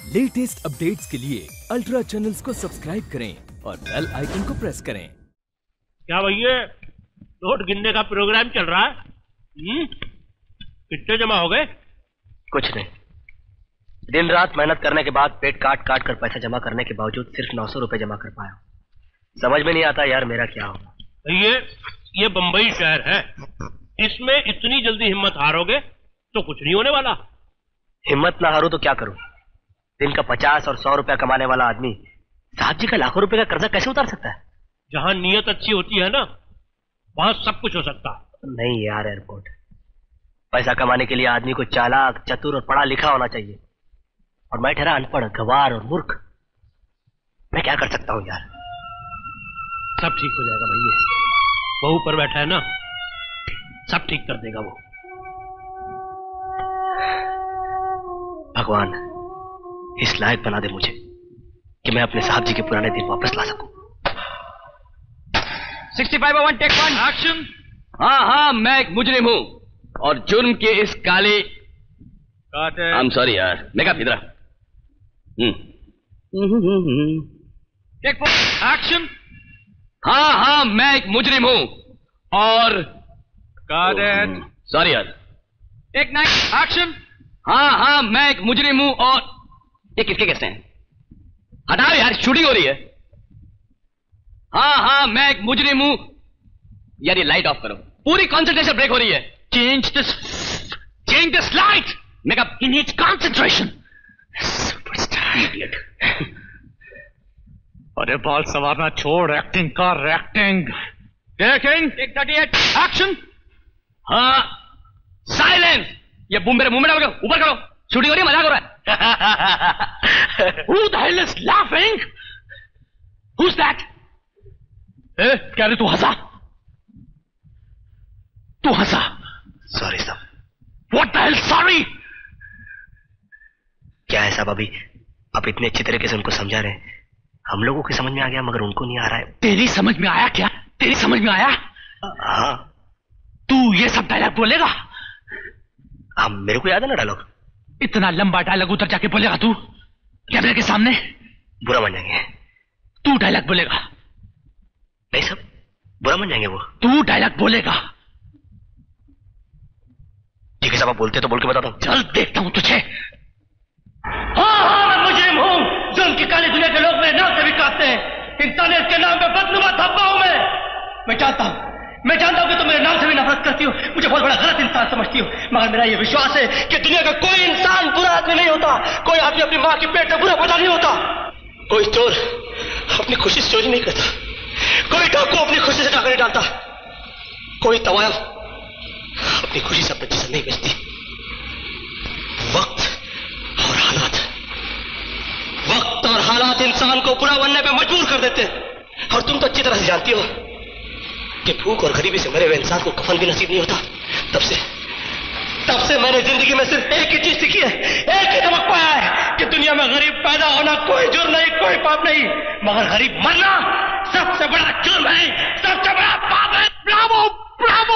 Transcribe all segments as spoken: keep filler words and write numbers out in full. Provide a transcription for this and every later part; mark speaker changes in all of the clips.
Speaker 1: Latest updates के लिए ultra channels को सब्सक्राइब करें और बेल आइकन को प्रेस करें।
Speaker 2: क्या भैया नोट गिनने का प्रोग्राम चल रहा है? हम्म? कितने जमा हो गए?
Speaker 3: कुछ नहीं, दिन रात मेहनत करने के बाद पेट काट काट कर पैसा जमा करने के बावजूद सिर्फ नौ सौ रुपए जमा कर पाया। समझ में नहीं आता यार मेरा क्या होगा।
Speaker 2: ये ये बंबई शहर है, इसमें इतनी जल्दी हिम्मत हारोगे तो कुछ नहीं होने वाला।
Speaker 3: हिम्मत ना हारूं तो क्या करूं? दिन का पचास और सौ रुपया कमाने वाला आदमी साहब जी का लाखों रुपए का कर्जा कैसे उतार सकता है?
Speaker 2: जहां नियत अच्छी होती है ना, वहां सब कुछ हो सकता है।
Speaker 3: नहीं यार एयरपोर्ट, पैसा कमाने के लिए आदमी को चालाक, चतुर और पढ़ा लिखा होना चाहिए, और मैं ठहरा अनपढ़, गंवार और मूर्ख। मैं क्या कर सकता हूँ यार?
Speaker 2: सब ठीक हो जाएगा भैया, वो ऊपर बैठा है ना, सब ठीक कर देगा वो।
Speaker 3: भगवान इस लायक बना दे मुझे कि मैं अपने साहब जी के पुराने दिन वापस ला सकूं।
Speaker 4: Sixty five one take one action. हाँ हाँ, मैं एक मुजरिम हूं और जुर्म के इस काले आई एम सॉरी यार, मेरा फिदरा। Take one action. हाँ हाँ, मैं एक मुजरिम हूं और सॉरी यार। Take nine action. हाँ हाँ, मैं एक मुजरिम हूं और ये किसके कैसे हैं? हटाओ यार, शूटिंग हो रही है। हाँ हाँ, मैं एक मुजरिम हूं। यार ये लाइट ऑफ करो, पूरी कंसंट्रेशन ब्रेक हो रही है। Change this change this light. Makeup ही नीड्स कंसंट्रेशन। Superstar idiot.
Speaker 5: अरे बाल सवारना छोड़, एक्टिंग कर, acting. Taking
Speaker 4: take thirty eight action. हाँ साइलेंस। ये बूम मेरे मुंह में डाल के ऊपर करो, शूटिंग हो रही है, मजाक हो रहा है। Who the hell is laughing? Who's that? ए, क्या रे तू हंसा? तू हंसा?
Speaker 3: सॉरी साहब।
Speaker 4: What the hell sorry?
Speaker 3: क्या है साहब, अभी आप इतने अच्छी तरीके से उनको समझा रहे हैं, हम लोगों की समझ में आ गया मगर उनको नहीं आ रहा है।
Speaker 4: तेरी समझ में आया क्या? तेरी समझ में आया?
Speaker 3: हाँ।
Speaker 4: तू ये सब डायलॉग बोलेगा?
Speaker 3: हम मेरे को याद है ना डायलॉग।
Speaker 4: इतना लंबा डायलॉग उधर जाके बोलेगा तू कैमरे के सामने?
Speaker 3: बुरा मान जाएंगे।
Speaker 4: तू डायलॉग बोलेगा?
Speaker 3: नहीं सब बुरा मान जाएंगे वो।
Speaker 4: तू डायलॉग बोलेगा?
Speaker 3: ठीक है साहब, आप बोलते तो बोल के बताता हूँ।
Speaker 4: चल देखता हूँ तुझे।
Speaker 6: हाँ हाँ, मैं मुजरिम हूँ। जुल्म की काली दुनिया के लोग मेरे नाम से भी काटते हैं। इंसानियत के नाम पे बदनुमा धब्बा हूँ मैं। मैं जानता हूँ मैं जानता हूं कि तुम मेरे नाम से भी नफरत करती हो, मुझे बहुत बड़ा गलत इंसान समझती हो, मगर मेरा यह विश्वास है कि दुनिया का कोई इंसान बुरा आदमी नहीं होता। कोई आदमी अपनी मां के पेट में बुरा पैदा नहीं होता। कोई चोर अपनी खुशी से चोरी नहीं करता, कोई डाकू अपनी खुशी से डाका नहीं डालता, कोई तवायफ अपनी खुशी से अपना जिस्म नहीं बेचती। वक्त और हालात वक्त और हालात इंसान को बुरा बनने पर मजबूर कर देते हैं। और तुम तो अच्छी तरह से जानती हो कि भूख और गरीबी से मरे हुए इंसान को कफन भी नसीब नहीं होता। तब से तब से मैंने जिंदगी में सिर्फ एक ही चीज सीखी है, एक ही सबक पाया है कि दुनिया में गरीब पैदा होना कोई जुर्म नहीं, कोई पाप नहीं, मगर गरीब मरना सबसे बड़ा जुर्म है, सबसे बड़ा पाप है। Bravo bravo.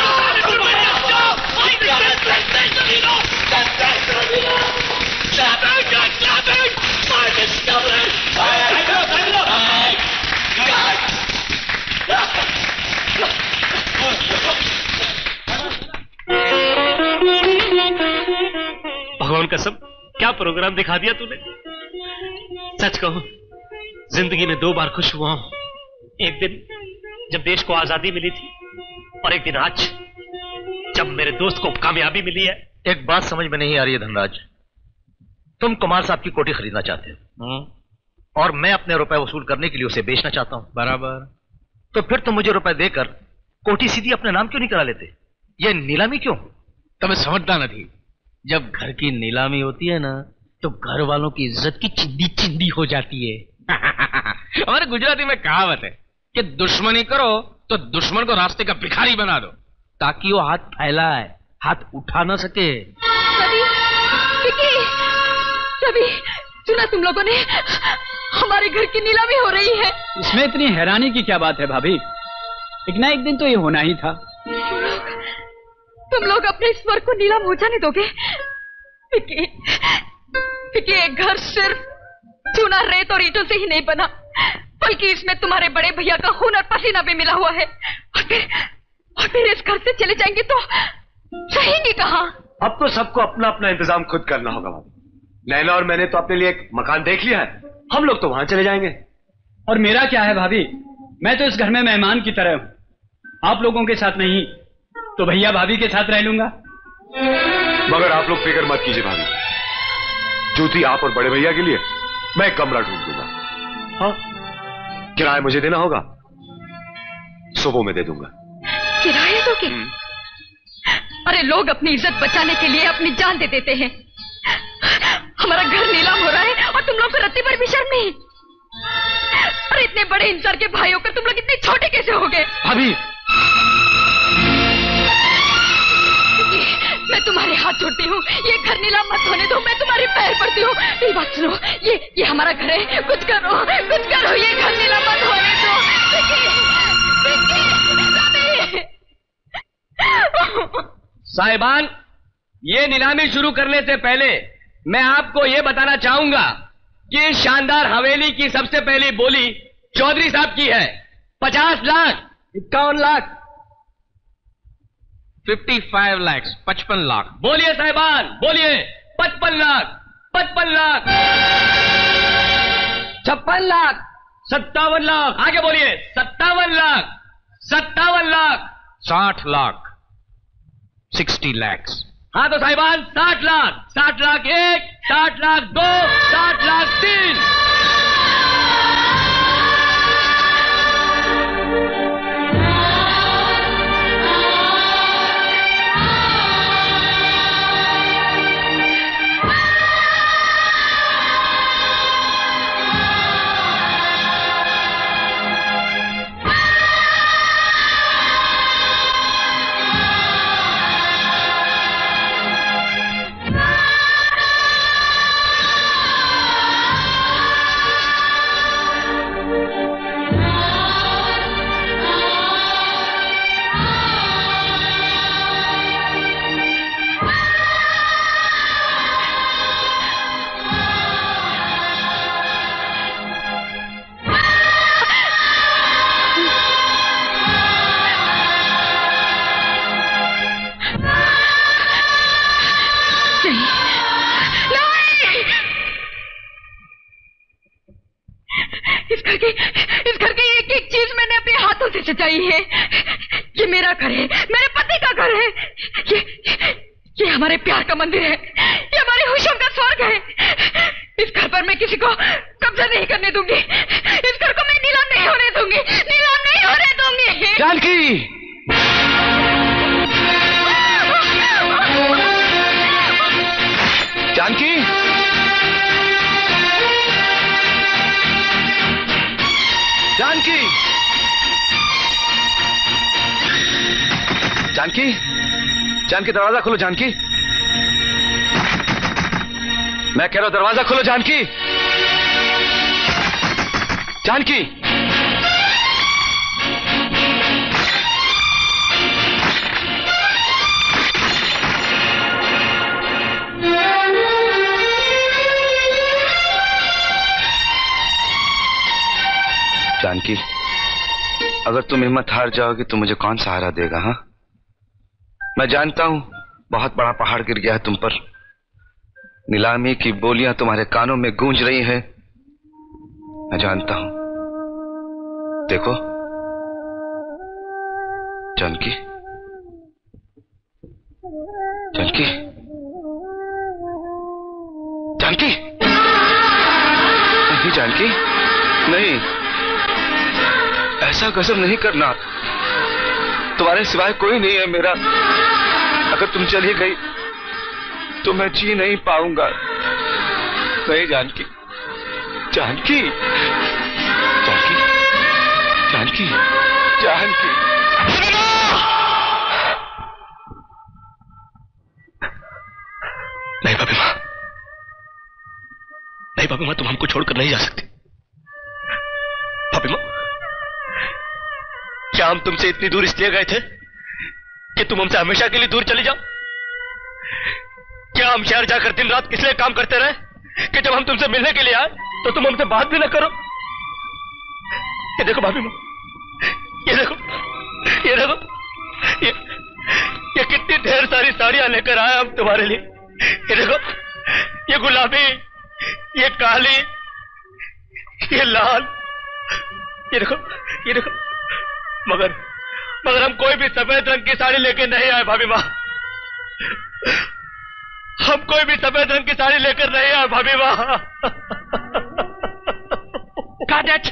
Speaker 2: भगवान कसम, क्या प्रोग्राम दिखा दिया तूने। सच कहूं, जिंदगी में दो बार खुश हुआ हूं। एक दिन जब देश को आजादी मिली थी, और एक दिन आज जब मेरे दोस्त को कामयाबी मिली है।
Speaker 7: एक बात समझ में नहीं आ रही है धनराज, तुम कुमार साहब की कोठी खरीदना चाहते हो और मैं अपने रुपए वसूल करने के लिए उसे बेचना चाहता हूं। बराबर। तो फिर तुम मुझे रुपए देकर कोठी सीधी अपने नाम क्यों नहीं करा लेते? यह नीलामी क्यों?
Speaker 4: તમે समझता नहीं, जब घर की नीलामी होती है ना, तो घर वालों की इज्जत की चिंदी चिंदी हो जाती है। हमारे गुजराती में कहावत है कि दुश्मनी करो तो दुश्मन को रास्ते का भिखारी बना दो, ताकि वो हाथ फैलाए, हाथ उठा ना सके।
Speaker 8: रवि, विकी, रवि, सुना तुम लोगों ने? हमारे घर की नीलामी हो रही है।
Speaker 9: इसमें इतनी हैरानी की क्या बात है भाभी? एक ना एक दिन तो ये होना ही था।
Speaker 8: तुम लोग अपने स्वर को नीलाम हो जाने दोगे? विकी, विकी, एक घर सिर्फ चूना रेत और ईंटों से ही नहीं बना, बल्कि इसमें तुम्हारे बड़े भैया का खून और पसीना भी मिला हुआ है। और फिर और फिर इस घर से चले जाएंगे तो रहेंगे कहाँ?
Speaker 10: अब तो सबको अपना अपना इंतजाम खुद करना होगा भाभी। नैना और मैंने तो अपने लिए एक मकान देख लिया है, हम लोग तो वहां चले जाएंगे।
Speaker 9: और मेरा क्या है भाभी, मैं तो इस घर में मेहमान की तरह हूं। आप लोगों के साथ नहीं तो भैया भाभी के साथ रह लूंगा।
Speaker 10: मगर आप लोग फिक्र मत कीजिए भाभी, जूती आप और बड़े भैया के लिए मैं एक कमरा ढूंढ दूंगा। हाँ, किराया मुझे देना होगा, सुबह में दे दूंगा।
Speaker 8: किराया दोगे? अरे लोग अपनी इज्जत बचाने के लिए अपनी जान दे देते हैं। हमारा घर नीलाम हो रहा है और तुम लोग को रत्ती पर भी शर्म नहीं। अरे इतने बड़े इंसान के भाई होकर तुम लोग इतने छोटे कैसे हो गए?
Speaker 10: भाभी,
Speaker 8: मैं तुम्हारे हाथ जोड़ती हूँ, ये घर नीलाम मत होने दो, मैं तुम्हारे पैर पड़ती हूँ। मेरी बात सुनो, ये ये हमारा घर है, कुछ करो कुछ करो, ये घर नीलाम मत होने दो।
Speaker 4: साहिबान, ये नीलामी शुरू करने से पहले मैं आपको ये बताना चाहूंगा कि इस शानदार हवेली की सबसे पहली बोली चौधरी साहब की है। पचास लाख, इक्यावन लाख,
Speaker 5: फिफ्टी फाइव लाख, पचपन लाख।
Speaker 4: बोलिए साहिबान, बोलिए। पचपन लाख, पचपन लाख, छप्पन लाख, सत्तावन लाख, आगे बोलिए। सत्तावन लाख, सत्तावन लाख,
Speaker 5: साठ लाख, सिक्सटी लैक्स।
Speaker 4: हाँ तो साहिबान साठ लाख, साठ लाख एक, साठ लाख दो, साठ लाख तीन। सच्चाई है, ये मेरा घर है, मेरे पति का घर है, ये ये हमारे प्यार का मंदिर है, ये हमारे खुशियों का स्वर्ग है। इस घर पर मैं किसी को कब्जा नहीं करने दूंगी, इस घर को मैं नीलाम नहीं होने दूंगी, नीलाम नहीं होने दूंगी।
Speaker 10: जानकी, जानकी, जानकी, जानकी, जानकी दरवाजा खोलो। जानकी, मैं कह रहा हूं दरवाजा खोलो। जानकी, जानकी, जानकी, अगर तुम हिम्मत हार जाओगी तो मुझे कौन सहारा देगा? हाँ, मैं जानता हूं बहुत बड़ा पहाड़ गिर गया है तुम पर, नीलामी की बोलियां तुम्हारे कानों में गूंज रही हैं, मैं जानता हूं। देखो जानकी, जानकी, जानकी, नहीं जानकी, नहीं, ऐसा गजब नहीं करना, तुम्हारे सिवाय कोई नहीं है मेरा। अगर तुम चली गई तो मैं जी नहीं पाऊंगा। नहीं जानकी, जानकी, जानकी, जानकी, जानकी, नहीं भाभी माँ, नहीं भाभी माँ, तुम हमको छोड़कर नहीं जा सकती। भाभी माँ, क्या हम तुमसे इतनी दूर इसलिए गए थे कि तुम हमसे हमेशा के लिए दूर चली जाओ? क्या हम शहर जाकर दिन रात किस लिए काम करते रहे?
Speaker 6: कि जब हम तुमसे मिलने के लिए आए तो तुम हमसे बात भी ना करो। ये देखो भाभी माँ, ये देखो, ये देखो, ये ये कितनी ढेर सारी साड़ियां लेकर आए हम तुम्हारे लिए। ये देखो, ये गुलाबी, ये काली, ये लाल, ये देखो, ये देखो, मगर मगर हम कोई भी सफेद रंग की साड़ी लेके नहीं आए भाभी माँ। हम कोई भी सफेद रंग की साड़ी लेकर नहीं आए भाभी माँ।
Speaker 7: Got it?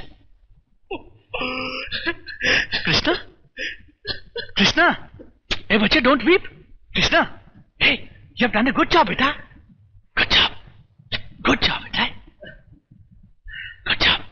Speaker 7: Krishna, Krishna, hey बच्चे, don't weep. Krishna, hey, you have done a good job, बेटा. Good job, good job, बेटा. Good job.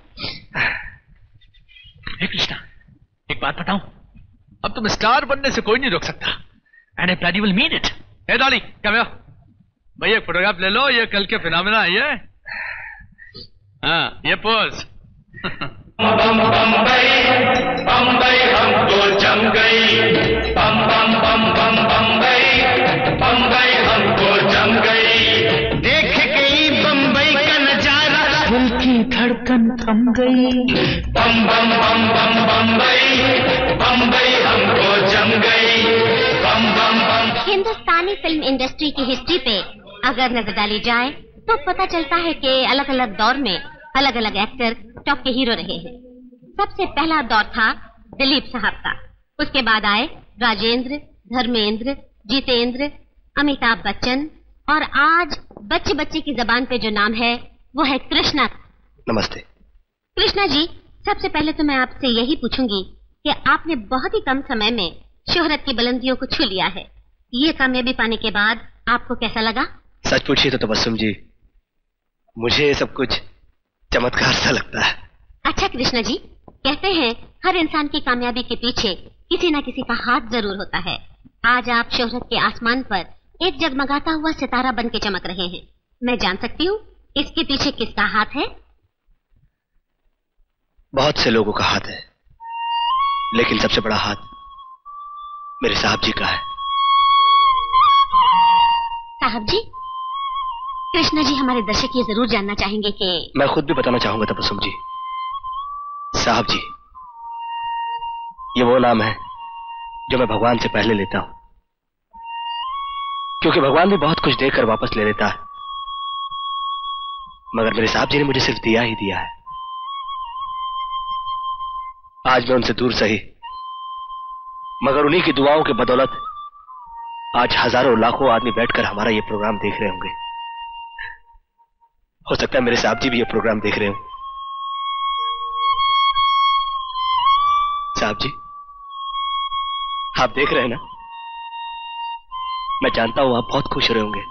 Speaker 7: hey कृष्णा, एक बात बताऊं, अब तुम स्टार बनने से कोई नहीं रोक सकता. And I bloody will mean it. Hey Dolly, come here. भाई एक फोटोग्राफ ले लो, ये कल के फिनोमेना है ये. हाँ, ये पोज.
Speaker 6: बम्बई बम्बई हमको जम गई, बम बम बम बम बम्बई बम्बई हमको जम गई। देख गई बम्बई का नजारा, दिल की धड़कन थम गई। बम बम बम बम बम्बई बम्बई हमको जम गई, बम बम बम।
Speaker 11: हिंदुस्तानी फिल्म इंडस्ट्री की हिस्ट्री पे अगर नजर डाली जाए तो पता चलता है कि अलग अलग दौर में अलग अलग एक्टर टॉप के हीरो रहे हैं। सबसे पहला दौर था दिलीप साहब का, उसके बाद आए राजेंद्र, धर्मेंद्र, जितेंद्र, अमिताभ बच्चन और आज बच्चे बच्चे की जबान पे जो नाम है वो है कृष्णा।
Speaker 3: नमस्ते
Speaker 11: कृष्णा जी, सबसे पहले तो मैं आपसे यही पूछूंगी कि आपने बहुत ही कम समय में शोहरत की बुलंदियों को छू लिया है। ये कामयाबी पाने के बाद आपको कैसा लगा?
Speaker 3: सच पूछिए तो तबस्सुम जी, मुझे ये सब कुछ चमत्कार सा लगता है।
Speaker 11: अच्छा कृष्णा जी, कहते हैं हर इंसान की कामयाबी के पीछे किसी न किसी का हाथ जरूर होता है। आज आप शोहरत के आसमान पर एक जगमगाता हुआ सितारा बन के चमक रहे हैं। मैं जान सकती हूँ इसके पीछे किसका हाथ है?
Speaker 3: बहुत से लोगों का हाथ है, लेकिन सबसे बड़ा हाथ मेरे साहब जी का है।
Speaker 11: साहब जी? कृष्णा जी, हमारे दर्शक ये जरूर जानना चाहेंगे कि
Speaker 3: मैं खुद भी बताना चाहूंगा तबस्सुम जी। साहब जी, ये वो नाम है जो मैं भगवान से पहले लेता हूं, क्योंकि भगवान भी बहुत कुछ देकर वापस ले लेता है, मगर मेरे साहब जी ने मुझे सिर्फ दिया ही दिया है। आज मैं उनसे दूर सही, मगर उन्हीं की दुआओं के बदौलत आज हजारों लाखों आदमी बैठकर हमारा ये प्रोग्राम देख रहे होंगे। हो सकता है मेरे साहब जी भी ये प्रोग्राम देख रहे हो। साहब जी, आप देख रहे हैं ना? मैं जानता हूं आप बहुत खुश हो रहे होंगे,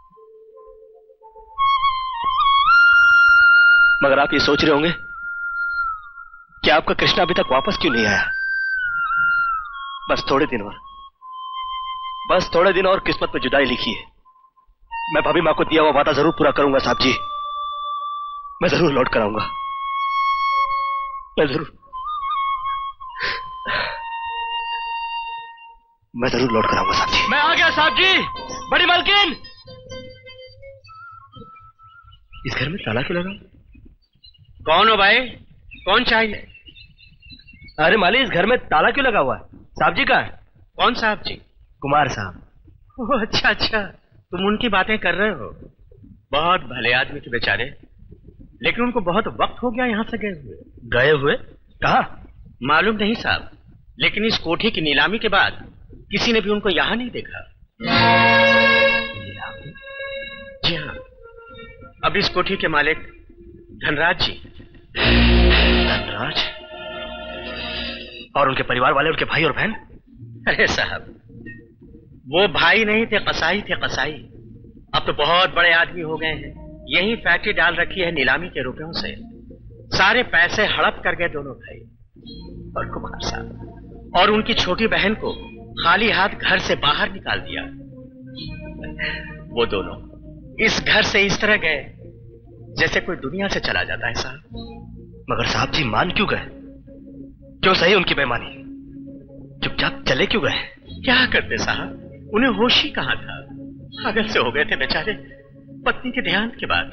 Speaker 3: मगर आप ये सोच रहे होंगे कि आपका कृष्णा अभी तक वापस क्यों नहीं आया। बस थोड़े दिन और, बस थोड़े दिन और किस्मत में जुदाई लिखी है। मैं भाभी मां को दिया हुआ वादा जरूर पूरा करूंगा साहब जी। मैं जरूर लौट कर आऊंगा, मैं जरूर मैं जरूर लौट कर आऊंगा साहब जी।
Speaker 6: मैं आ गया साहब जी। बड़ी मालकिन,
Speaker 3: इस घर में ताला क्यों लगा?
Speaker 2: कौन हो भाई? कौन चाहिए?
Speaker 3: अरे माली, इस घर में ताला क्यों लगा हुआ है? साहब जी का है।
Speaker 2: कौन साहब जी?
Speaker 3: कुमार साहब।
Speaker 2: ओह अच्छा अच्छा, तुम उनकी बातें कर रहे हो। बहुत भले आदमी थे बेचारे, लेकिन उनको बहुत वक्त हो गया यहाँ से गए हुए।
Speaker 3: गए हुए? कहाँ?
Speaker 2: मालूम नहीं साहब, लेकिन इस कोठी की नीलामी के बाद किसी ने भी उनको यहाँ नहीं देखा। जी हाँ, अब इस कोठी के मालिक धनराज जी।
Speaker 3: धनराज? और उनके परिवार वाले, उनके भाई और बहन?
Speaker 2: अरे साहब, वो भाई नहीं थे, कसाई थे, कसाई। अब तो बहुत बड़े आदमी हो गए हैं। यही फैक्ट्री डाल रखी है नीलामी के रुपयों से। सारे पैसे हड़प कर गए दोनों भाई और कुमार साहब, और उनकी छोटी बहन को खाली हाथ घर से बाहर निकाल दिया। वो दोनों इस घर से इस तरह गए जैसे कोई दुनिया से चला जाता है साहब।
Speaker 3: मगर साहब जी मान क्यों गए? क्यों सही उनकी बेईमानी? चुपचाप चले क्यों गए?
Speaker 2: क्या करते साहब, उन्हें होश ही कहां था। पागल से हो गए थे बेचारे। पत्नी के देहांत के बाद।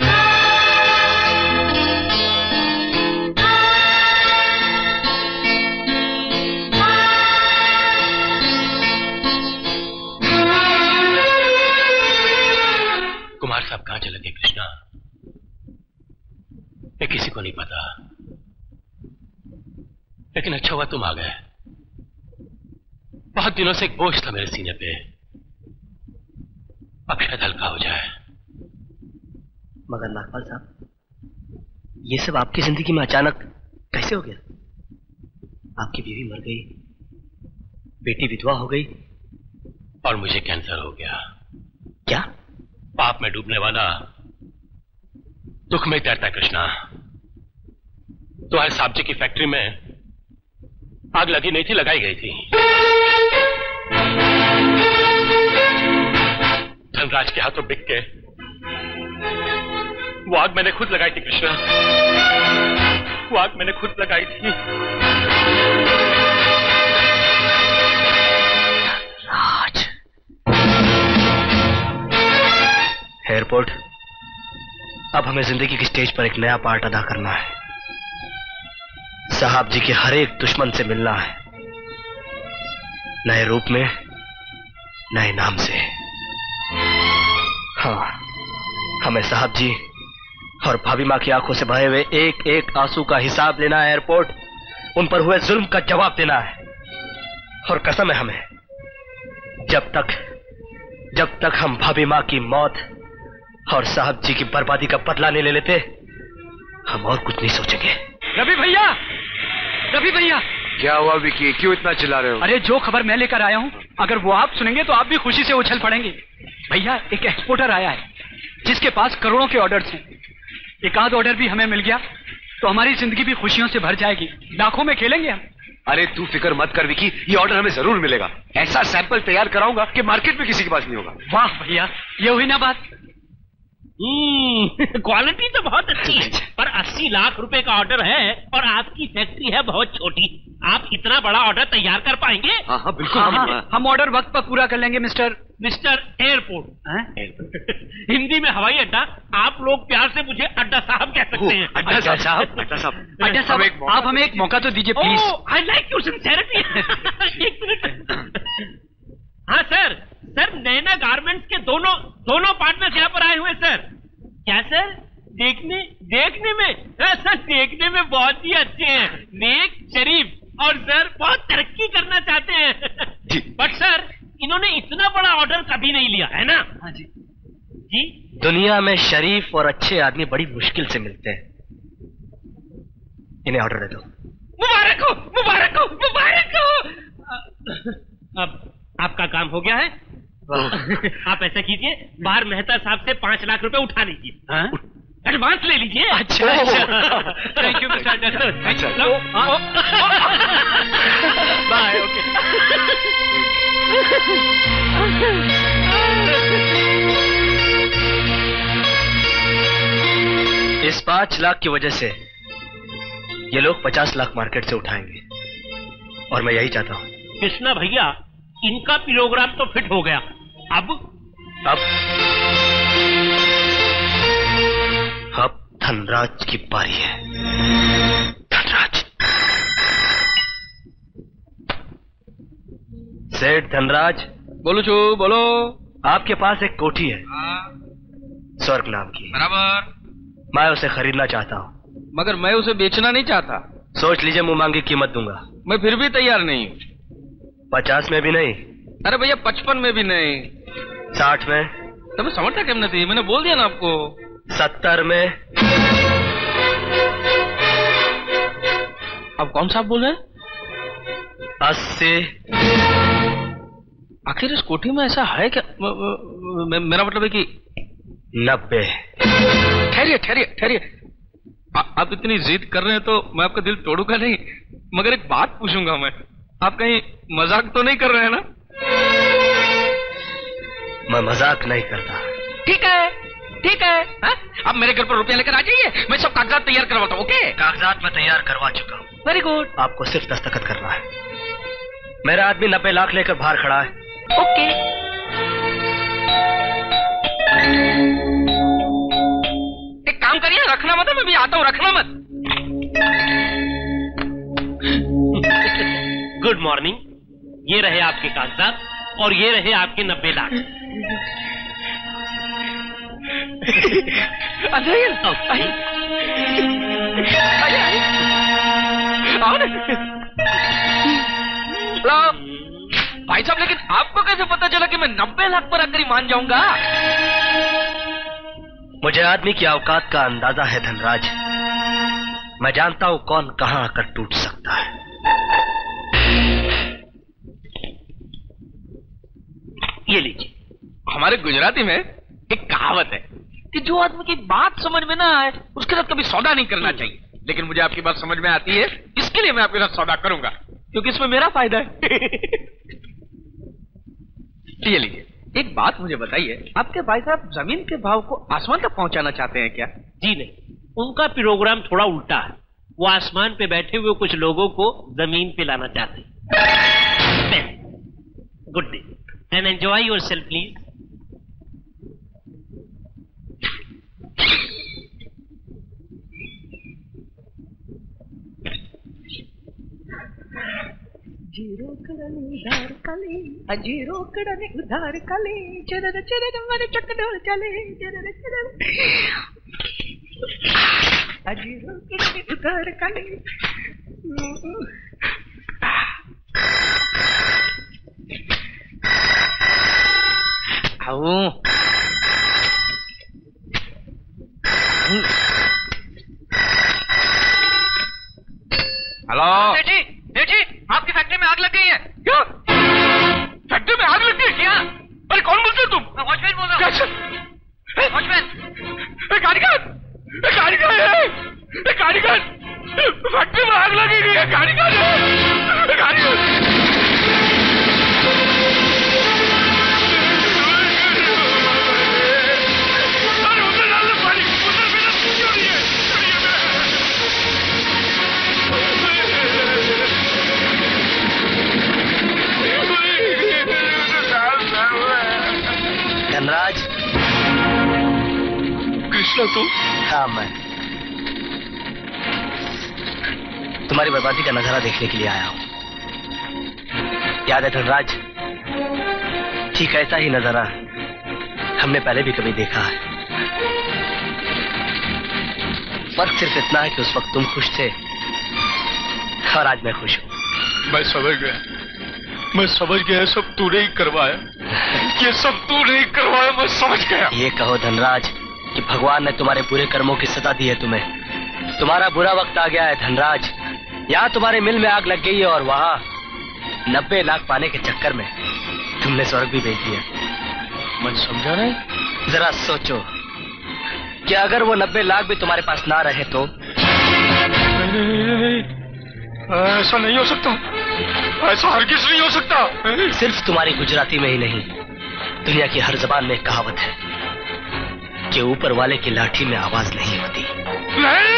Speaker 2: कुमार साहब कहां चले गए कृष्णा, ये किसी को नहीं पता, लेकिन अच्छा हुआ तुम आ गए। बहुत दिनों से एक बोझ था मेरे सीने पे, अब शायद हल्का हो जाए।
Speaker 3: मगर नागपाल साहब, ये सब आपकी जिंदगी में अचानक कैसे हो गया? आपकी बीवी मर गई, बेटी विधवा हो गई,
Speaker 2: और मुझे कैंसर हो गया।
Speaker 3: क्या?
Speaker 2: पाप में डूबने वाला दुख में तैरता है कृष्णा। तुम्हारे साहब जी की फैक्ट्री में आग लगी नहीं थी, लगाई गई थी। धनराज के हाथों बिक के वो आग मैंने खुद लगाई थी कृष्णा, वो आग मैंने खुद लगाई थी।
Speaker 3: राज, एयरपोर्ट, अब हमें जिंदगी की स्टेज पर एक नया पार्ट अदा करना है। साहब जी के हर एक दुश्मन से मिलना है, नए रूप में, नए नाम से। हाँ, हमें साहब जी और भाभी माँ की आंखों से बहे हुए एक एक आंसू का हिसाब लेना है। एयरपोर्ट, उन पर हुए जुल्म का जवाब देना है। और कसम है हमें, जब तक जब तक हम भाभी माँ की मौत और साहब जी की बर्बादी का बदला नहीं ले लेते, हम और कुछ नहीं सोचेंगे।
Speaker 9: रवि भैया, रवि भैया।
Speaker 10: क्या हुआ विकी, क्यों इतना चिल्ला रहे हो?
Speaker 9: अरे जो खबर मैं लेकर आया हूँ, अगर वो आप सुनेंगे तो आप भी खुशी से उछल पड़ेंगे। भैया, एक एक्सपोर्टर आया है जिसके पास करोड़ों के ऑर्डर्स हैं। एक आध ऑर्डर भी हमें मिल गया तो हमारी जिंदगी भी खुशियों से भर जाएगी, लाखों में खेलेंगे हम।
Speaker 10: अरे तू फिक्र मत कर विकी, ये ऑर्डर हमें जरूर मिलेगा। ऐसा सैंपल तैयार कराऊंगा कि मार्केट में किसी के पास नहीं होगा।
Speaker 9: वाह भैया, ये हुई ना बात।
Speaker 2: क्वालिटी तो बहुत अच्छी है, पर अस्सी लाख रुपए का ऑर्डर है और आपकी फैक्ट्री है बहुत छोटी। आप इतना बड़ा ऑर्डर तैयार कर पाएंगे?
Speaker 10: हाँ हाँ बिल्कुल।
Speaker 9: हाँ, हाँ, हम ऑर्डर वक्त पर पूरा कर लेंगे मिस्टर
Speaker 2: मिस्टर एयरपोर्ट। हिंदी में हवाई अड्डा, आप लोग प्यार से मुझे अड्डा साहब कह सकते हैं।
Speaker 10: अड्डा साहब, अड्डा साहब,
Speaker 9: अड्डा साहब, आप हमें एक मौका तो दीजिए please.
Speaker 2: I like your sincerity. एक मिनट। हाँ सर, सर नैना गारमेंट्स के दोनों दोनों पार्टनर्स यहाँ पर आए हुए सर। क्या सर? देखने देखने में सर देखने में बहुत ही अच्छे हैं, नेक, शरीफ और सर बहुत तरक्की करना चाहते हैं। बट सर इन्होंने इतना बड़ा ऑर्डर कभी नहीं लिया है ना?
Speaker 9: हाँ जी।
Speaker 2: जी,
Speaker 3: दुनिया में शरीफ और अच्छे आदमी बड़ी मुश्किल से मिलते हैं। इन्हें ऑर्डर दे दो।
Speaker 2: मुबारक हो, मुबारक हो, मुबारक हो। अब आपका काम हो गया है। आप ऐसा कीजिए, बाहर मेहता साहब से पांच लाख रुपए उठा लीजिए, एडवांस ले लीजिए।
Speaker 9: अच्छा अच्छा, थैंक यू मिस्टर डॉक्टर।
Speaker 2: अच्छा, बाय। ओके।
Speaker 3: इस पांच लाख की वजह से ये लोग पचास लाख मार्केट से उठाएंगे और मैं यही चाहता हूँ।
Speaker 2: कृष्णा भैया, इनका प्रोग्राम तो फिट हो गया, अब
Speaker 3: अब अब धनराज की बारी है। धनराज, सेठ धनराज।
Speaker 4: बोलो छू, बोलो।
Speaker 3: आपके पास एक कोठी है स्वर्ग नाम की।
Speaker 4: बराबर।
Speaker 3: मैं उसे खरीदना चाहता हूँ।
Speaker 4: मगर मैं उसे बेचना नहीं चाहता।
Speaker 3: सोच लीजिए, मुंह मांगी कीमत दूंगा।
Speaker 4: मैं फिर भी तैयार नहीं।
Speaker 3: पचास में भी नहीं?
Speaker 4: अरे भैया पचपन में भी नहीं।
Speaker 3: साठ में?
Speaker 4: तब समझता केम नहीं, मैंने बोल दिया ना आपको।
Speaker 3: सत्तर में?
Speaker 4: अब कौन सा आप बोल रहे हैं?
Speaker 3: अस्सी?
Speaker 4: आखिर इस कोठी में ऐसा है क्या? म, म, मेरा मतलब है कि
Speaker 3: नब्बे।
Speaker 4: ठहरिए ठहरिए ठहरिए, आप इतनी जिद कर रहे हैं तो मैं आपका दिल तोड़ूंगा नहीं, मगर एक बात पूछूंगा मैं। आप कहीं मजाक तो नहीं कर रहे हैं ना?
Speaker 3: मैं मजाक नहीं करता।
Speaker 4: ठीक है ठीक है, हा? अब मेरे घर पर रुपया लेकर आ जाइए, मैं सब कागजात तैयार करवाता हूँ। ओके?
Speaker 3: कागजात मैं तैयार करवा चुका हूँ।
Speaker 4: Very good.
Speaker 3: आपको सिर्फ दस्तखत करना है। मेरा आदमी नब्बे लाख लेकर बाहर खड़ा है।
Speaker 4: ओके। काम करिए, रखना मत, मैं भी आता हूँ, रखना मत।
Speaker 2: गुड मॉर्निंग, ये रहे आपके कागजात और ये रहे आपके नब्बे लाख।
Speaker 4: हेलो भाई साहब, लेकिन आपको कैसे पता चला कि मैं नब्बे लाख पर आकर ही मान जाऊंगा?
Speaker 3: मुझे आदमी की औकात का अंदाजा है धनराज। मैं जानता हूं कौन कहां आकर टूट सकता है।
Speaker 4: ये लीजिए, हमारे गुजराती में एक कहावत है कि जो आदमी की बात समझ में ना आए उसके साथ कभी सौदा नहीं करना चाहिए, लेकिन मुझे आपकी बात समझ में आती है, इसके लिए मैं आपके साथ सौदा करूंगा, क्योंकि इसमें मेरा फायदा है। ये लीजिए, एक बात मुझे बताइए, आपके भाई साहब जमीन के भाव को आसमान तक पहुंचाना चाहते हैं क्या?
Speaker 2: जी नहीं, उनका प्रोग्राम थोड़ा उल्टा है। वो आसमान पे बैठे हुए कुछ लोगों को जमीन पे लाना चाहते हैं। Good day and enjoy yourself please.
Speaker 12: जीरो कड़ने उधार काले, अजीरो कड़ने उधार काले, चरर चरर मारे चकडोल चले, चरर चरर अजीरो कड़ने उधार काले।
Speaker 4: आओ हेलो बेटी, बेटी, आपकी फैक्ट्री में आग लग गई है। क्या? फैक्ट्री में आग लग गई? क्या? अरे कौन बोलते हो तुम? मैं वॉचमैन बोल रहा हूँ। वॉचमैन, कारीगर, कारीगर है, कारीगर, फैक्ट्री में आग लगी है, कारीगर है, कारीगर।
Speaker 3: धनराज,
Speaker 4: कृष्णा तू?
Speaker 3: हाँ मैं तुम्हारी बर्बादी का नजारा देखने के लिए आया हूं। याद है धनराज, ठीक ऐसा ही नजारा हमने पहले भी कभी देखा है। फर्क सिर्फ इतना है कि उस वक्त तुम खुश थे और आज मैं खुश हूं।
Speaker 4: मैं समझ गया, मैं समझ गया, सब तूने ही करवाया, ये सब तूने ही करवाया, मैं समझ गया।
Speaker 3: ये कहो धनराज कि भगवान ने तुम्हारे बुरे कर्मों की सजा दी है तुम्हें। तुम्हारा बुरा वक्त आ गया है धनराज। यहाँ तुम्हारे मिल में आग लग गई है और वहाँ नब्बे लाख पाने के चक्कर में तुमने स्वर्ग भी बेच दिया।
Speaker 4: मैं समझा नहीं।
Speaker 3: जरा सोचो कि अगर वो नब्बे लाख भी तुम्हारे पास ना रहे तो?
Speaker 4: नहीं, नहीं, नहीं, ऐसा नहीं हो सकता, ऐसा हरगिज़ नहीं हो सकता।
Speaker 3: सिर्फ तुम्हारी गुजराती में ही नहीं, दुनिया की हर जबान में कहावत है कि ऊपर वाले की लाठी में आवाज नहीं होती।
Speaker 4: नहीं!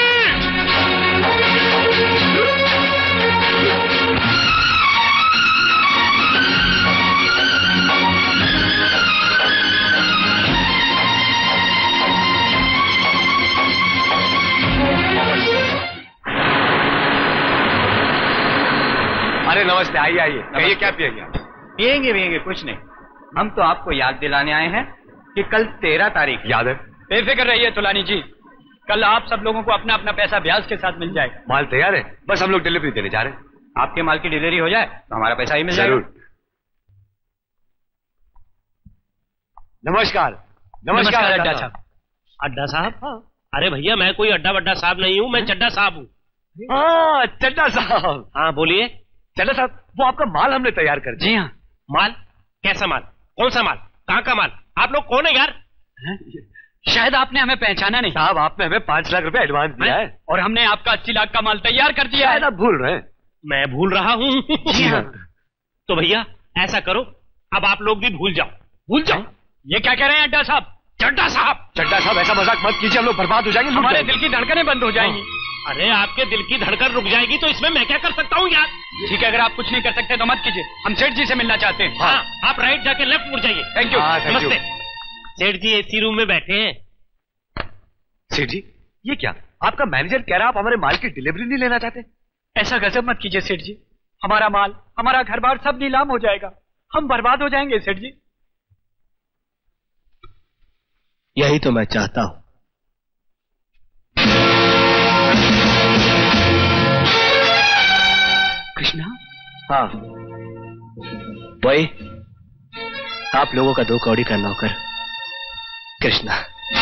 Speaker 13: अरे नमस्ते, आइए आइए, कहिए क्या पिएंगे?
Speaker 9: पिएंगे पिएंगे कुछ नहीं, हम तो आपको याद दिलाने आए हैं कि कल तेरह तारीख
Speaker 13: याद है?
Speaker 9: बेफिक्र रहिए तुलानी जी, कल आप सब लोगों को अपना अपना पैसा ब्याज के साथ मिल जाएगा।
Speaker 13: माल तैयार है, बस हम लोग डिलीवरी देने जा रहे हैं।
Speaker 9: आपके माल की डिलीवरी हो जाए तो हमारा पैसा ही मिल जाएगा।
Speaker 13: नमस्कार। नमस्कार
Speaker 2: अड्डा साहब। अड्डा साहब? अरे भैया, मैं कोई अड्डा वड्डा साहब नहीं हूँ, मैं चड्डा साहब हूँ।
Speaker 13: हाँ, चड्डा साहब।
Speaker 2: हाँ बोलिए।
Speaker 13: चड्डा साहब, वो आपका माल हमने तैयार कर दिया।
Speaker 9: जी हाँ।
Speaker 2: माल? कैसा माल? कौन सा माल? कहाँ का माल? आप लोग कौन है यार?
Speaker 9: शायद आपने हमें पहचाना नहीं।
Speaker 13: साहब, आपने हमें पांच लाख रुपए एडवांस दिया है
Speaker 9: और हमने आपका अस्सी लाख का माल तैयार कर दिया है।
Speaker 13: आप भूल रहे हैं।
Speaker 2: मैं भूल रहा हूँ?
Speaker 13: जी हाँ।
Speaker 2: तो भैया ऐसा करो, अब आप लोग भी भूल जाओ। भूल जाओ।
Speaker 9: ये क्या कह रहे हैं अड्डा साहब?
Speaker 2: चड्डा साहब।
Speaker 13: चड्डा साहब, ऐसा मजाक मत कीजिए, हम लोग बर्बाद हो जाएंगे।
Speaker 9: हमारे दिल की धड़कनें बंद हो जाएंगी।
Speaker 2: अरे आपके दिल की धड़कन रुक जाएगी तो इसमें मैं क्या कर सकता हूँ यार?
Speaker 9: ठीक है, अगर आप कुछ नहीं कर सकते तो मत कीजिए, हम सेठ जी से मिलना चाहते हैं।
Speaker 2: हाँ, आप राइट जाके लेफ्ट मुड़ जाइए।
Speaker 9: Thank you.
Speaker 2: नमस्ते। सेठ जी एसी रूम में बैठे हैं।
Speaker 13: सेठ जी, ये क्या? आपका मैनेजर कह रहा आप हमारे माल की डिलीवरी नहीं लेना चाहते?
Speaker 9: ऐसा गजब मत कीजिए सेठ जी, हमारा माल, हमारा घर बार सब नीलाम हो जाएगा, हम बर्बाद हो जाएंगे सेठ जी।
Speaker 3: यही तो मैं चाहता हूं।
Speaker 9: कृष्णा?
Speaker 3: हाँ, वही आप लोगों का दो कौड़ी का नौकर कृष्णा।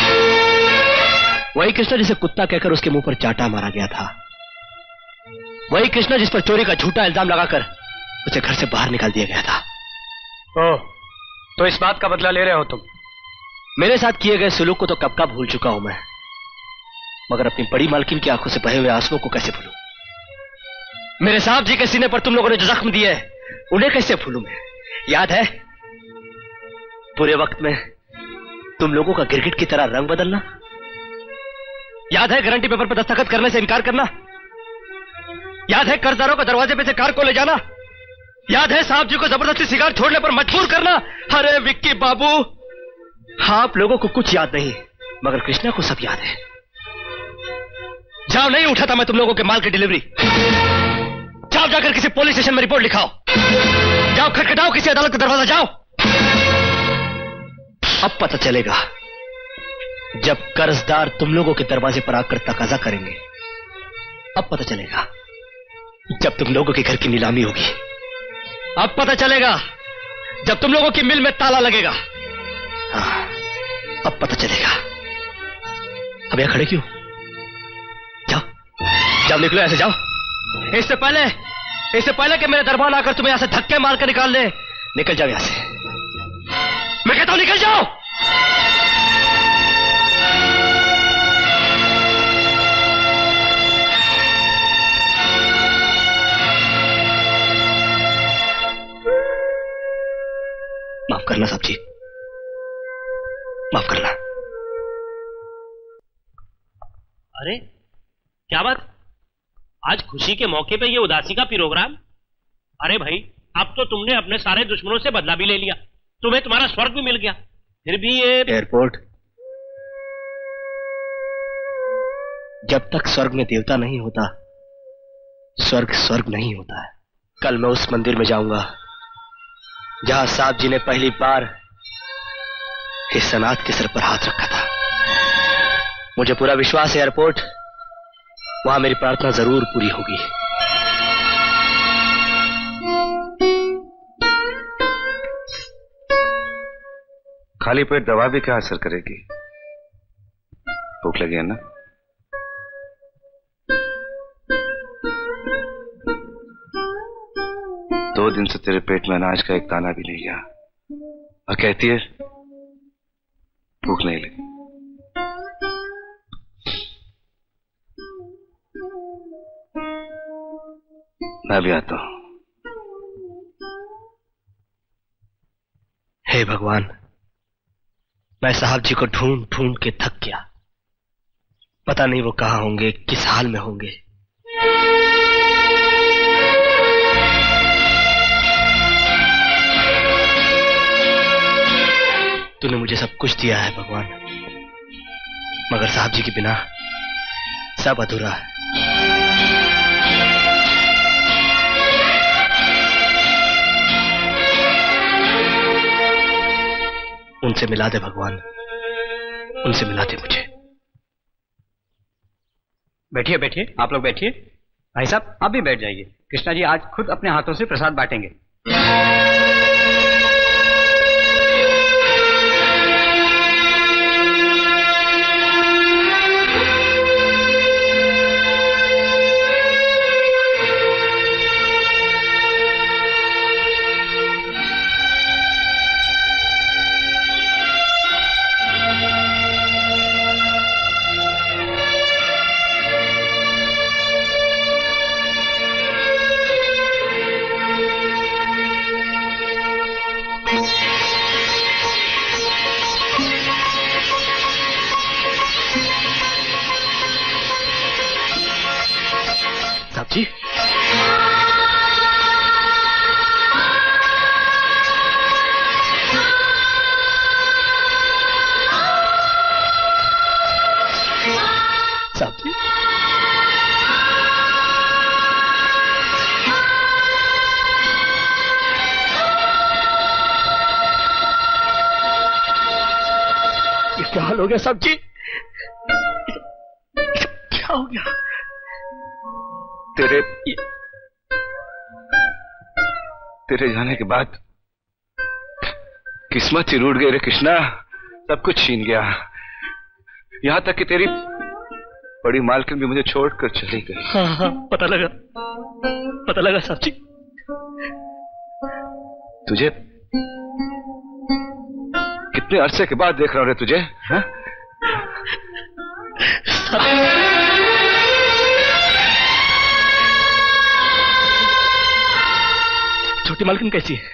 Speaker 3: वही कृष्णा जिसे कुत्ता कहकर उसके मुंह पर चाटा मारा गया था। वही कृष्णा जिस पर चोरी का झूठा इल्जाम लगाकर उसे घर से बाहर निकाल दिया गया था।
Speaker 9: ओह, तो इस बात का बदला ले रहे हो तुम?
Speaker 3: मेरे साथ किए गए सुलूक को तो कब का भूल चुका हूं मैं, मगर अपनी बड़ी मालकिन की आंखों से बहे हुए आंसुओं को कैसे भूलूं? मेरे साहब जी के सीने पर तुम लोगों ने जो जख्म दिए उन्हें कैसे भूलूं मैं? याद है बुरे वक्त में तुम लोगों का गिरगिट की तरह रंग बदलना? याद है गारंटी पेपर पर दस्तखत करने से इनकार करना? याद है कर्जदारों को दरवाजे पे से कार को ले जाना? याद है साहब जी को जबरदस्ती सिगार छोड़ने पर मजबूर करना? अरे विक्की बाबू, आप लोगों को कुछ याद नहीं, मगर कृष्णा को सब याद है। जाओ, नहीं उठा था मैं तुम लोगों के माल की डिलीवरी। जाओ, जाकर किसी पुलिस स्टेशन में रिपोर्ट लिखाओ। जाओ, खटखटाओ किसी अदालत का दरवाजा, जाओ। अब पता चलेगा जब कर्जदार तुम लोगों के दरवाजे पर आकर तकाजा करेंगे। अब पता चलेगा जब तुम लोगों के घर की नीलामी होगी। अब पता चलेगा जब तुम लोगों की मिल में ताला लगेगा। हाँ, अब पता चलेगा। अब यहां खड़े क्यों? जाओ, जाओ, निकलो ऐसे, जाओ। इससे पहले इससे पहले कि मेरे दरबार आकर तुम्हें यहां से धक्के मारकर निकाल ले, निकल जाओ यहां से। मैं कहता हूं निकल जाओ। माफ करना साहब जी, माफ करना।
Speaker 2: अरे क्या बात, आज खुशी के मौके पे ये उदासी का प्रोग्राम? अरे भाई, अब तो तुमने अपने सारे दुश्मनों से बदला भी ले लिया, तुम्हें तुम्हारा स्वर्ग भी मिल गया, फिर भी ये
Speaker 3: एयरपोर्ट। जब तक स्वर्ग में देवता नहीं होता, स्वर्ग स्वर्ग नहीं होता है। कल मैं उस मंदिर में जाऊंगा जहां साहब जी ने पहली बार इस सनात के सिर पर हाथ रखा था। मुझे पूरा विश्वास है एयरपोर्ट, वहां मेरी प्रार्थना जरूर पूरी होगी।
Speaker 10: खाली पेट दवा भी क्या असर करेगी? भूख लगी है ना? दो दिन से तेरे पेट में अनाज का एक दाना भी नहीं गया और कहती है भूख नहीं लगी। मैं भी आता हूं।
Speaker 3: हे भगवान, मैं साहब जी को ढूंढ ढूंढ के थक गया। पता नहीं वो कहां होंगे, किस हाल में होंगे। तूने मुझे सब कुछ दिया है भगवान, मगर साहब जी के बिना सब अधूरा है। उनसे मिला दे भगवान, उनसे मिला दे मुझे।
Speaker 9: बैठिए बैठिए, आप लोग बैठिए। भाई साहब आप भी बैठ जाइए। कृष्णा जी आज खुद अपने हाथों से प्रसाद बांटेंगे।
Speaker 3: जी साहब जी, ये क्या हाल हो गया साहब जी? क्या हो गया?
Speaker 10: तेरे तेरे जाने के बाद किस्मत ही रूठ गई रे कृष्णा, सब कुछ छीन गया। यहां तक कि तेरी बड़ी मालकिन भी मुझे छोड़कर चली गई।
Speaker 3: हाँ हाँ, पता लगा, पता लगा साहब जी।
Speaker 10: तुझे कितने अरसे के बाद देख रहा हूं रे तुझे, हाँ?
Speaker 3: छोटी मालकिन कैसी है?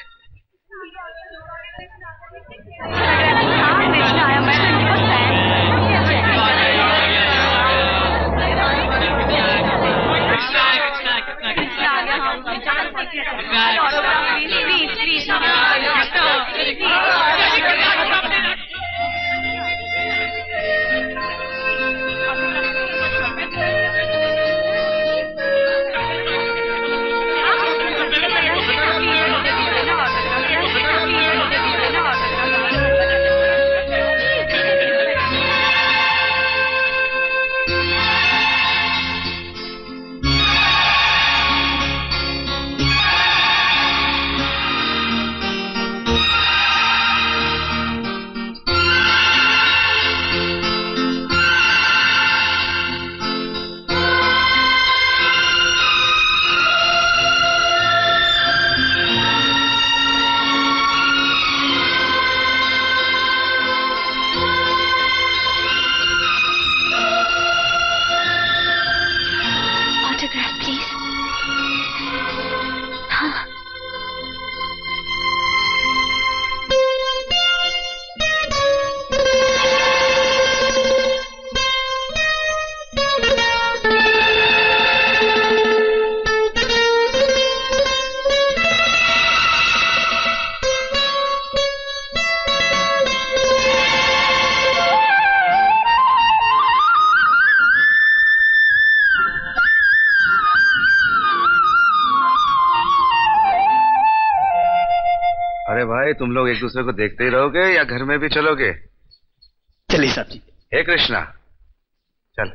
Speaker 10: तुम लोग एक दूसरे को देखते ही रहोगे या घर में भी चलोगे?
Speaker 3: चलिए साहब जी।
Speaker 10: हे कृष्णा, चल।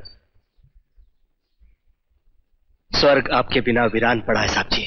Speaker 3: स्वर्ग आपके बिना वीरान पड़ा है साहब जी।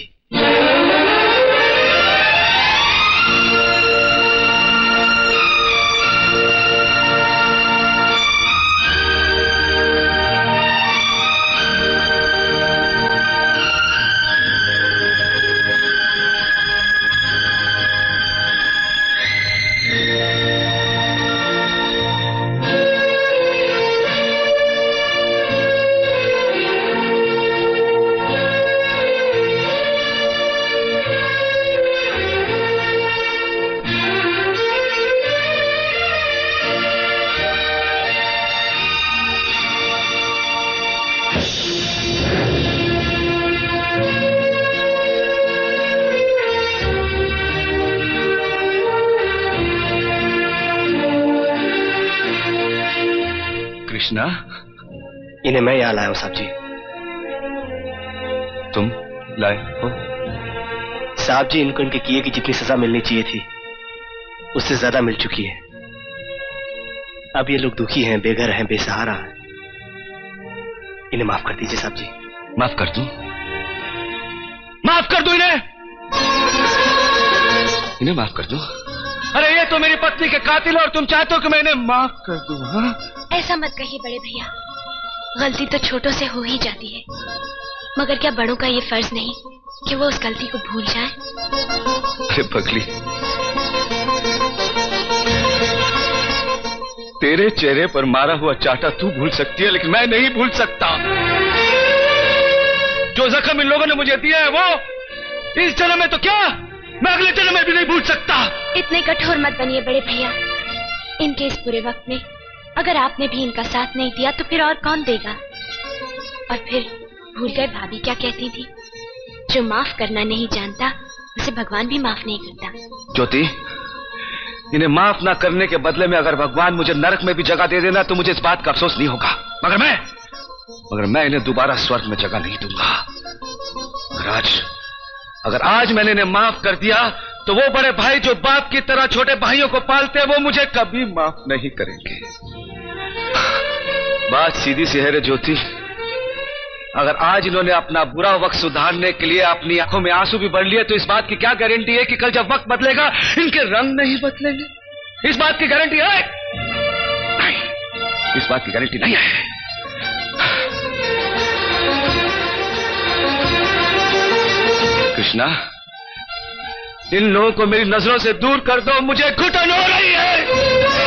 Speaker 10: कृष्णा,
Speaker 3: इन्हें मैं यहां लाया हूं साहब जी।
Speaker 10: तुम लाए हो?
Speaker 3: साहब जी, इनको इनके किए की जितनी सजा मिलनी चाहिए थी उससे ज्यादा मिल चुकी है। अब ये लोग दुखी हैं, बेघर हैं, बेसहारा हैं। इन्हें माफ कर दीजिए साहब जी।
Speaker 10: माफ कर दूं?
Speaker 3: माफ कर दूं इन्हें?
Speaker 10: इन्हें माफ कर दूं?
Speaker 3: अरे ये तो मेरी पत्नी के कातिल और तुम चाहते हो कि मैं इन्हें माफ कर दूं? हाँ?
Speaker 14: ऐसा मत कहिए बड़े भैया, गलती तो छोटों से हो ही जाती है, मगर क्या बड़ों का ये फर्ज नहीं कि वो उस गलती को भूल जाएं?
Speaker 10: अरे पगली, तेरे चेहरे पर मारा हुआ चाटा तू भूल सकती है, लेकिन मैं नहीं भूल सकता। जो जख्म इन लोगों ने मुझे दिया है वो इस जन्म में तो क्या, मैं अगले जन्म में भी नहीं भूल सकता।
Speaker 14: इतने कठोर मत बनिए बड़े भैया। इनके इस बुरे वक्त में अगर आपने भी इनका साथ नहीं दिया तो फिर और कौन देगा? और फिर भूल गए भाभी क्या कहती थी, जो माफ करना नहीं जानता उसे भगवान भी माफ नहीं करता।
Speaker 10: ज्योति, इन्हें माफ ना करने के बदले में अगर भगवान मुझे नरक में भी जगह दे देना तो मुझे इस बात का अफसोस नहीं होगा, मगर मैं मगर मैं इन्हें दोबारा स्वर्ग में जगह नहीं दूंगा। अगर आज अगर आज मैंने इन्हें माफ कर दिया तो वो बड़े भाई जो बाप की तरह छोटे भाइयों को पालते हैं वो मुझे कभी माफ नहीं करेंगे। बात सीधी सी है रे ज्योति, अगर आज इन्होंने अपना बुरा वक्त सुधारने के लिए अपनी आंखों में आंसू भी भर लिए तो इस बात की क्या गारंटी है कि कल जब वक्त बदलेगा इनके रंग नहीं बदलेंगे? इस बात की गारंटी है? नहीं, इस बात की गारंटी नहीं है। कृष्णा, इन लोगों को मेरी नजरों से दूर कर दो, मुझे घुटन हो रही है।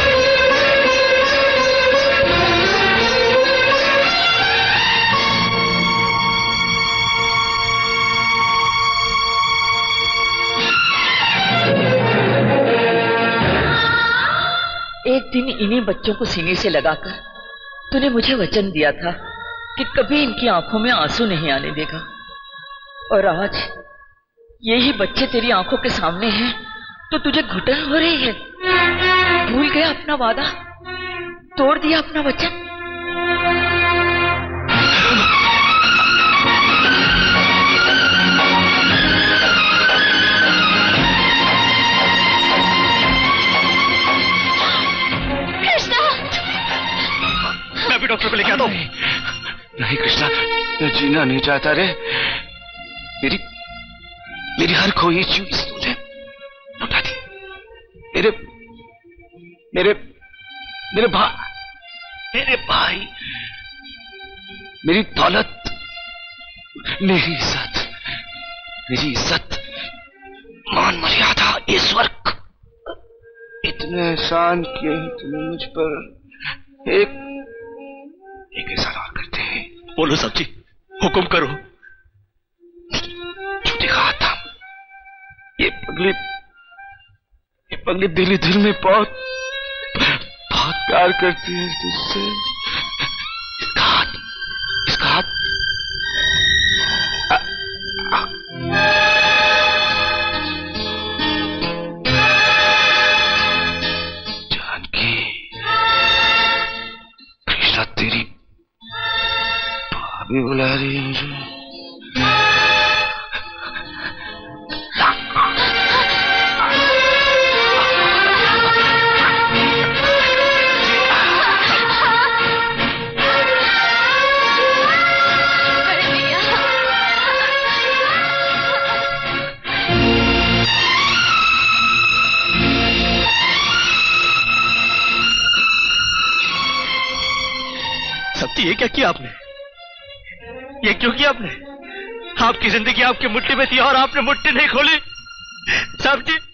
Speaker 12: एक दिन इन्हीं बच्चों को सीने से लगाकर तूने मुझे वचन दिया था कि कभी इनकी आंखों में आंसू नहीं आने देगा, और आज यही बच्चे तेरी आंखों के सामने हैं तो तुझे घुटन हो रही है। भूल गया अपना वादा, तोड़ दिया अपना वचन।
Speaker 3: मैं भी डॉक्टर को लेके आता हूं। नहीं कृष्णा, मैं जीना नहीं चाहता रे। मेरी मेरी हर खोई चीज तुझे लौटा दी। मेरे मेरे मेरे भाई मेरे भाई मेरी दौलत, मेरी इज्जत, मेरी इज्जत, मान मर्यादा, ईश्वर, इतने एहसान किए तुमने मुझ पर। एक एक एहसान और करते हैं। बोलो साहब जी, हुक्म करो। छुट्टी का हाथ था, ये पगली ये पगली दिली दिल में बहुत बहुत प्यार करती है तुझसे। इसका हाथ इसका हाथ आ, आ, जानकी, कृष्णा तेरी भाभी बुला रही है मुझे। सब्जी, ये क्या किया आपने? ये क्यों किया आपने? आपकी जिंदगी आपकी मुट्ठी में थी और आपने मुट्ठी नहीं खोली। साहब जी,